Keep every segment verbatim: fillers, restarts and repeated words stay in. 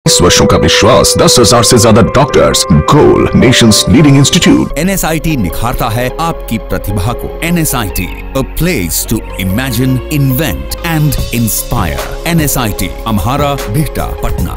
बीस वर्षों का विश्वास, दस हजार से ज्यादा doctors, goal nation's leading institute. N S I T निखारता है आपकी प्रतिभा को। N S I T, a place to imagine, invent and inspire. N S I T, Amhara, Bihta, Patna.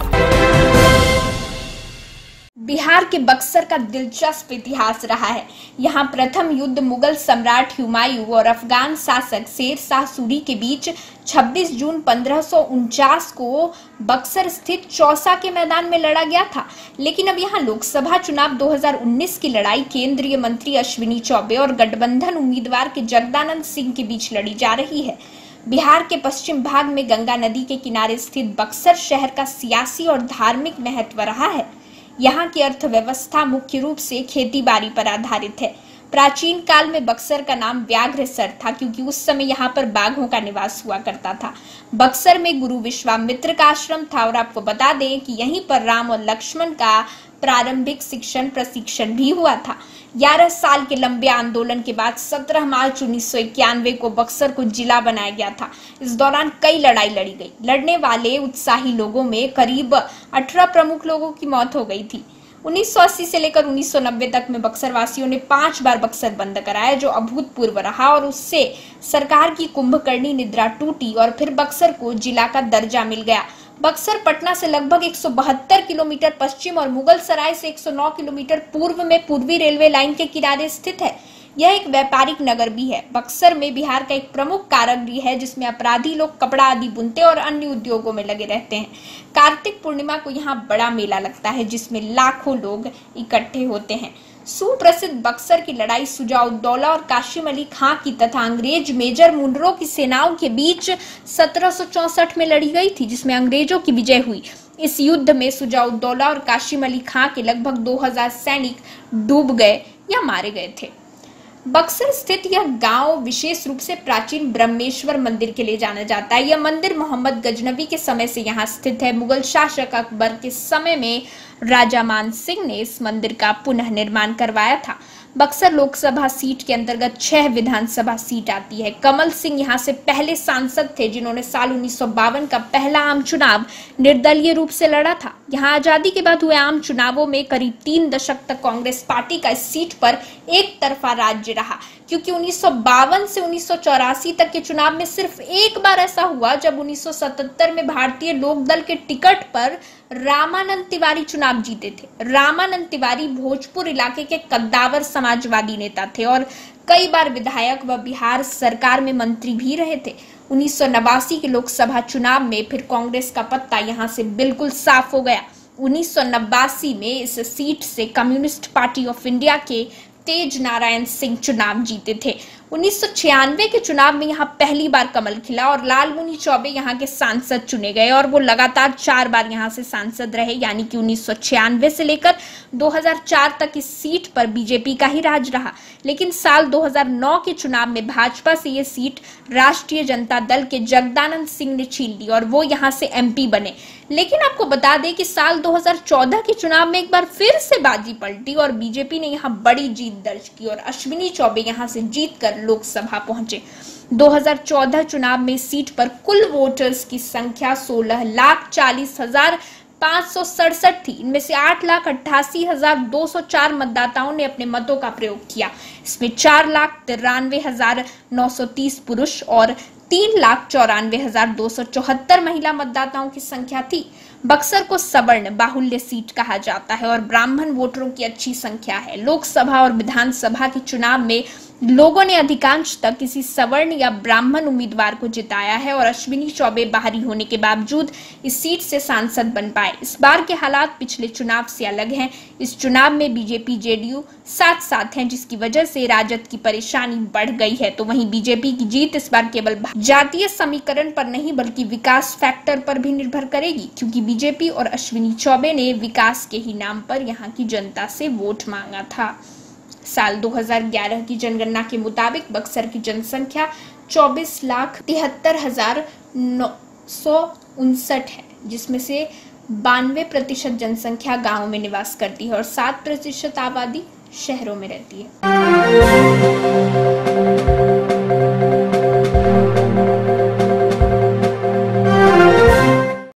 Bihar के बक्सर का दिलचस्प इतिहास रहा है। यहाँ प्रथम युद्ध मुगल सम्राट हुमायूं और अफगान शासक शेर शाह सूरी के बीच छब्बीस जून पंद्रह सौ उनचास को बक्सर स्थित चौसा के मैदान में लड़ा गया था। लेकिन अब यहाँ लोकसभा चुनाव दो हज़ार उन्नीस की लड़ाई केंद्रीय मंत्री अश्विनी चौबे और गठबंधन उम्मीदवार के जगदानंद सिंह के बीच लड़ी जा रही है। बिहार के पश्चिम भाग में गंगा नदी के किनारे स्थित बक्सर शहर का सियासी और धार्मिक महत्व रहा है। यहाँ की अर्थव्यवस्था मुख्य रूप से खेती बाड़ी पर आधारित है। प्राचीन काल में बक्सर का नाम व्याघ्रसर था क्योंकि उस समय यहाँ पर बाघों का निवास हुआ करता था। बक्सर में गुरु विश्वामित्र का आश्रम था और आपको बता दें कि यहीं पर राम और लक्ष्मण का प्रारंभिक शिक्षण प्रशिक्षण भी हुआ था। ग्यारह साल के लंबे आंदोलन के बाद सत्रह मार्च उन्नीस सौ इक्यानवे को बक्सर को जिला बनाया गया था। इस दौरान कई लड़ाई लड़ी गई। लड़ने वाले उत्साही लोगों में करीब अठारह प्रमुख लोगों की मौत हो गई थी। उन्नीस सौ अस्सी से लेकर उन्नीस सौ नब्बे तक में बक्सर वासियों ने पांच बार बक्सर बंद कराया, जो अभूतपूर्व रहा और उससे सरकार की कुंभकर्णी निद्रा टूटी और फिर बक्सर को जिला का दर्जा मिल गया। बक्सर पटना से लगभग एक सौ बहत्तर किलोमीटर पश्चिम और मुगल सराय से एक सौ नौ किलोमीटर पूर्व में पूर्वी रेलवे लाइन के किनारे स्थित है। यह एक व्यापारिक नगर भी है। बक्सर में बिहार का एक प्रमुख कारागृह है जिसमें अपराधी लोग कपड़ा आदि बुनते और अन्य उद्योगों में लगे रहते हैं। कार्तिक पूर्णिमा को यहाँ बड़ा मेला लगता है जिसमें लाखों लोग इकट्ठे होते हैं। सुप्रसिद्ध बक्सर की लड़ाई सुजाउद्दौला और कासिम अली खां की तथा अंग्रेज मेजर मुनरो की सेनाओं के बीच सत्रह सौ चौसठ में लड़ी गई थी, जिसमें अंग्रेजों की विजय हुई। इस युद्ध में सुजाउद्दौला और कासिम अली खां के लगभग दो हज़ार सैनिक डूब गए या मारे गए थे। बक्सर स्थित यह गांव विशेष रूप से प्राचीन ब्रह्मेश्वर मंदिर के लिए जाना जाता है। यह मंदिर मोहम्मद गजनवी के समय से यहाँ स्थित है। मुगल शासक अकबर के समय में राजा मान सिंह ने इस मंदिर का पुनः निर्माण करवाया था। बक्सर लोकसभा सीट के अंतर्गत छह विधानसभा सीट आती है। कमल सिंह यहाँ से पहले सांसद थे जिन्होंने साल उन्नीस सौ बावन का पहला आम चुनाव निर्दलीय रूप से लड़ा था। यहाँ आजादी के बाद हुए आम चुनावों में करीब तीन दशक तक कांग्रेस पार्टी का इस सीट पर एक तरफा राज्य रहा, क्योंकि उन्नीस सौ बावन से उन्नीस सौ चौरासी तक के चुनाव में सिर्फ एक बार ऐसा हुआ जब उन्नीस सौ सतहत्तर में भारतीय लोक दल के टिकट पर रामानंद तिवारी चुनाव जीते थे। रामानंद तिवारी भोजपुर इलाके के कद्दावर समाजवादी नेता थे और कई बार विधायक व बिहार सरकार में मंत्री भी रहे थे। उन्नीस सौ नवासी के लोकसभा चुनाव में फिर कांग्रेस का पत्ता यहां से बिल्कुल साफ हो गया। उन्नीस सौ नवासी में इस सीट से कम्युनिस्ट पार्टी ऑफ इंडिया के तेज नारायण सिंह चुनाव जीते थे। उन्नीस सौ छियानवे के चुनाव में यहाँ पहली बार कमल खिला और लालमुनि चौबे यहाँ के सांसद चुने गए और वो लगातार चार बार यहाँ से सांसद रहे, यानी कि उन्नीस सौ छियानवे से लेकर दो हज़ार चार तक इस सीट पर बीजेपी का ही राज रहा। लेकिन साल दो हज़ार नौ के चुनाव में भाजपा से ये सीट राष्ट्रीय जनता दल के जगदानंद सिंह ने छीन ली और वो यहाँ से एमपी बने। लेकिन आपको बता दें कि साल दो हज़ार चौदह के चुनाव में एक बार फिर से बाजी पलटी और बीजेपी ने यहाँ बड़ी जीत दर्ज की और अश्विनी चौबे यहाँ से जीतकर लोकसभा पहुंचे। दो हज़ार चौदह चुनाव में सीट पर कुल वोटर्स की संख्या सोलह लाख चालीस हजार पाँच सौ सड़सठ थी। इनमें से आठ लाख अट्ठासी हजार दो सौ चार मतदाताओं ने अपने मतों का प्रयोग किया। इसमें चार लाख तिरानवे हजार नौ सौ तीस पुरुष और तीन लाख चौरानवे हजार दो सौ चौहत्तर महिला मतदाताओं की संख्या थी। बक्सर को सवर्ण बाहुल्य सीट कहा जाता है और ब्राह्मण वोटरों की अच्छी संख्या है। लोकसभा और विधानसभा के चुनाव में लोगों ने अधिकांश तक किसी सवर्ण या ब्राह्मण उम्मीदवार को जिताया है और अश्विनी चौबे बाहरी होने के बावजूद इस सीट से सांसद बन पाए। इस बार के हालात पिछले चुनाव से अलग हैं। इस चुनाव में बीजेपी जेडीयू साथ साथ हैं, जिसकी वजह से राजद की परेशानी बढ़ गई है। तो वहीं बीजेपी की जीत इस बार केवल जातीय समीकरण पर नहीं बल्कि विकास फैक्टर पर भी निर्भर करेगी, क्योंकि बीजेपी और अश्विनी चौबे ने विकास के ही नाम पर यहाँ की जनता से वोट मांगा था। साल दो हज़ार ग्यारह की जनगणना के मुताबिक बक्सर की जनसंख्या चौबीस लाख तिहत्तर हजार नौ सौ उनसठ है, जिसमें से बानवे प्रतिशत जनसंख्या गाँव में निवास करती है और सात प्रतिशत आबादी शहरों में रहती है।